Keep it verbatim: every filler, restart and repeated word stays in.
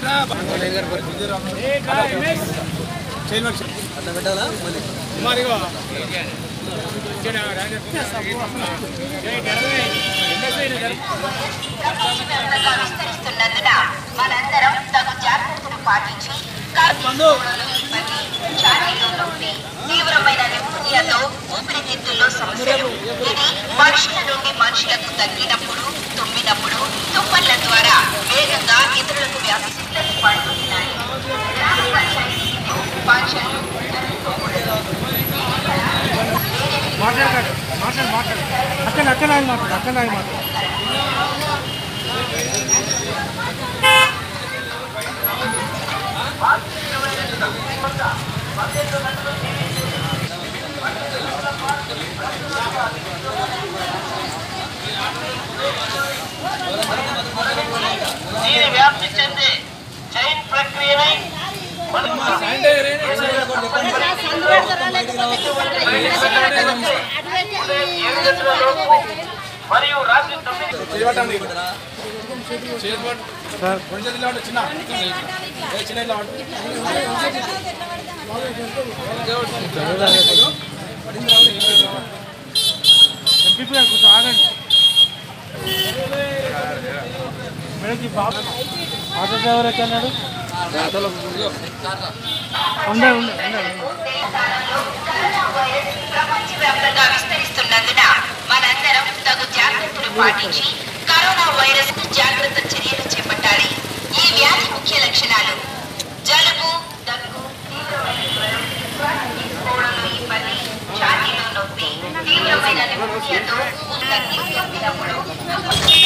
విస్తరిస్తున్నందున మనందరం తగు జాగ్రత్తలు పాటించి తీవ్రమైన నిమోనియాతో ఊపిరితిత్తుల్లో సమస్యలు ఇది మనుషుల నుండి మనుషులకు తగ్గినప్పుడు తుమ్మినప్పుడు తుప్పర్ల ద్వారా వేగంగా ఇతరులకు వ్యాపిస్తున్నది పడుతున్నాయి. మాట్లాడారు మాట్లాడు మాట్లాడు అక్కడ అక్కడ మాట్లాడు అక్కడ మాట్లాడు దీని వ్యాప్తి చెందే చైన్ ప్రక్రియనై మరియు రాత్రి తొమ్మిది చిన్న ఎంపీ కొంచెం ఆగండి మేడకి బాబు ఆటో డ్రైవర్ ఎక్కన్నాడు ప్రపంచవ్యాప్తంగా విస్తరిస్తున్నందున మనందరం తగు జాగ్రత్తలు పాటించి కరోనా వైరస్ జాగ్రత్త చర్యలు చేపట్టాలి. ఈ వ్యాధి ముఖ్య లక్షణాలు జలుబు, దగ్గు, తీవ్రమైన జ్వరం, శ్వాస తీసుకోవడంలో ఇబ్బంది, ఛాతీలో నొప్పి, తీవ్రమైన నిమోనియాతో తగ్గినప్పుడు